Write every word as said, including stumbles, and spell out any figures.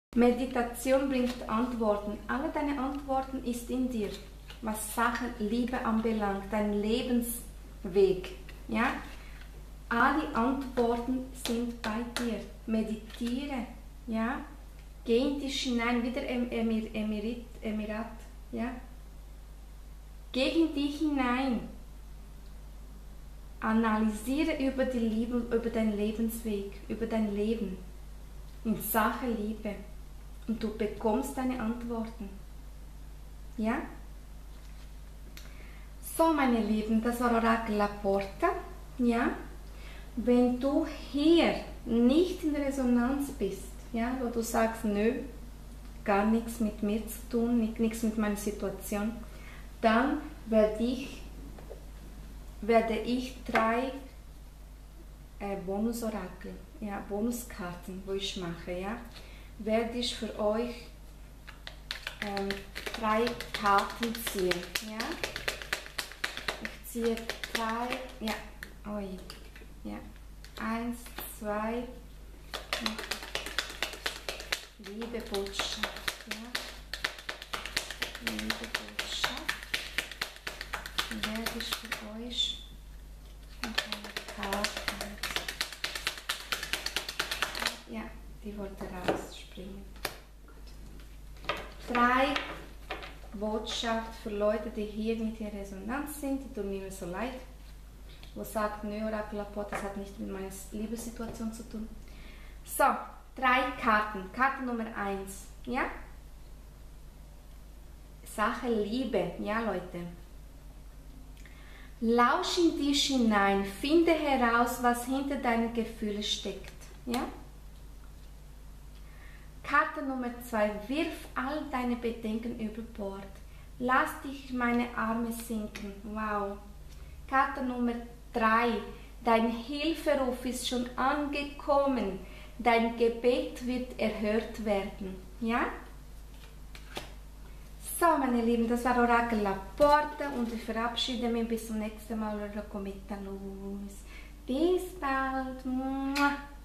Meditation bringt Antworten. Alle deine Antworten ist in dir, was Sachen Liebe anbelangt, dein Lebensweg. Ja? Alle Antworten sind bei dir. Meditiere. Ja? Geh in dich hinein, wieder Emir, Emirit, Emirat. Ja? Geh in dich hinein. Analysiere über die Liebe, über deinen Lebensweg, über dein Leben in Sache Liebe. Und du bekommst deine Antworten. Ja? So, meine Lieben, das war Orakel La Porta. Ja? Wenn du hier nicht in Resonanz bist, ja, wo du sagst, nö, gar nichts mit mir zu tun, nichts mit meiner Situation, dann werde ich, werde ich drei äh, Bonusorakel, ja, Bonuskarten, wo ich mache, ja, werde ich für euch ähm, drei Karten ziehen. Ja? Ich ziehe drei, ja, oi, ja, eins, zwei, Liebe Botschaft, ja, Liebe Botschaft, werde ich für euch noch eine Karte, ja, die wollte rausspringen. Gut. Drei Botschaft für Leute, die hier nicht in Resonanz sind, die tun mir so leid, wo sagt, nö, Orakel La Porta, das hat nicht mit meiner Liebessituation zu tun. So, drei Karten. Karte Nummer eins, ja? Sache Liebe, ja Leute. Lausch in dich hinein, finde heraus, was hinter deinen Gefühlen steckt, ja? Karte Nummer zwei, wirf all deine Bedenken über Bord. Lass dich in meine Arme sinken. Wow. Karte Nummer drei, dein Hilferuf ist schon angekommen. Dein Gebet wird erhört werden. Ja? So, meine Lieben, das war Orakel La Porta und ich verabschiede mich bis zum nächsten Mal. Bis bald.